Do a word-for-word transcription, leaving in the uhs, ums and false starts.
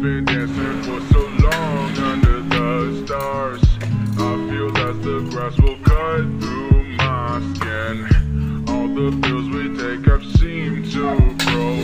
been dancing for so long under the stars. I feel that the grass will cut through my skin. All the pills we take have seemed to grow